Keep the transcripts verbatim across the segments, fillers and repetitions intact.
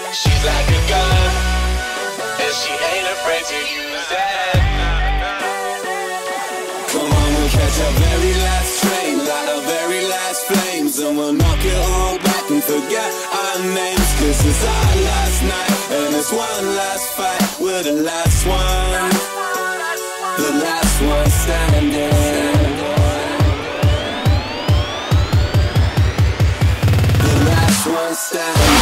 She's like a gun, and she ain't afraid to use it. Come on, we'll catch our very last train, light our very last flames, and we'll knock it all back and forget our names. Cause it's our last night, and it's one last fight. We're the last one, the last one standing. The last one standing.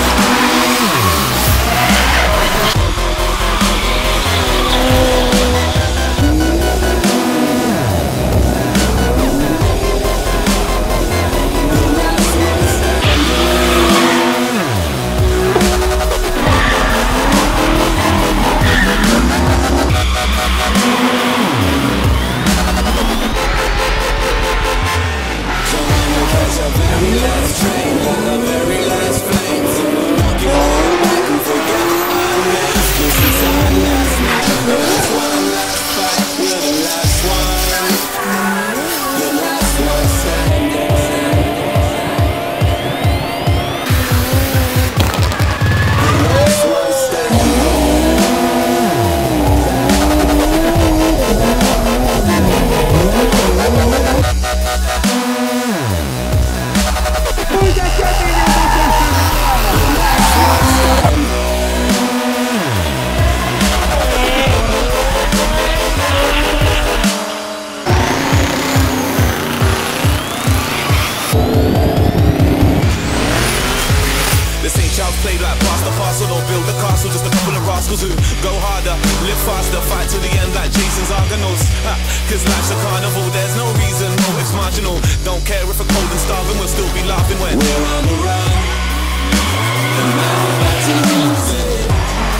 Play like past the parcel, don't build a castle. Just a couple of rascals who go harder, live faster, fight till the end like Jason's Argonauts. Ha, cause life's a carnival, there's no reason, no, it's marginal. Don't care if we're cold and starving, we'll still be laughing when we're on the run, and now we're about to lose it.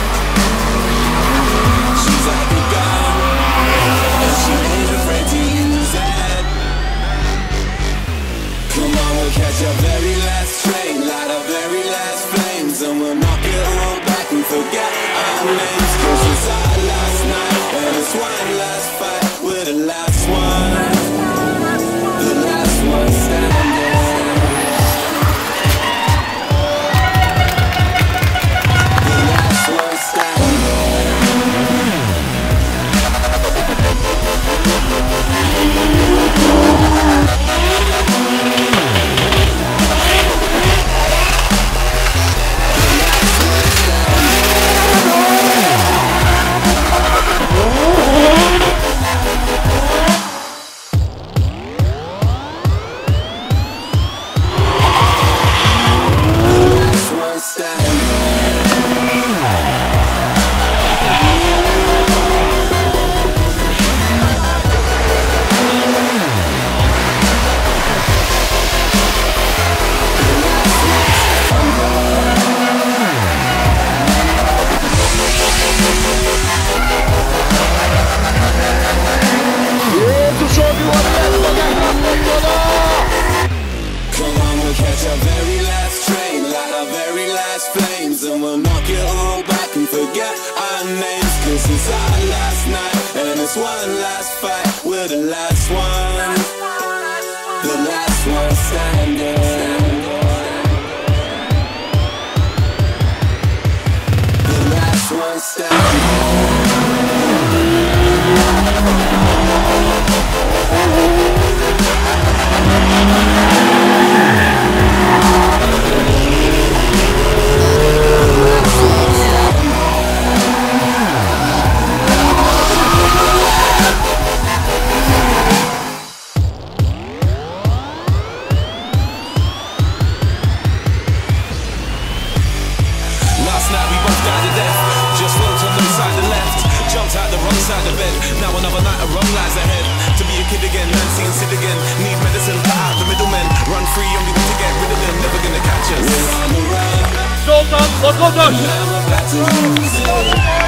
She's like a gun, and she ain't afraid to use it. Come on, we'll catch our very last train, light our very last flames, and we'll knock it all back and forget our names. Cause it's our last night, and it's one last fight. We're the last one, the last one standing. The last one standing. And we'll knock it all back and forget our names. Cause it's our last night, and it's one last fight. We're the last one, the last one standing. The last one standing. Inside the bed, now another night of wrong lies ahead. To be a kid again, learn, see and sit again. Need medicine, cut out the middlemen. Run free, only way to get rid of them. Never gonna catch us. Sultan Lokomotiv. Now we're back to lose it.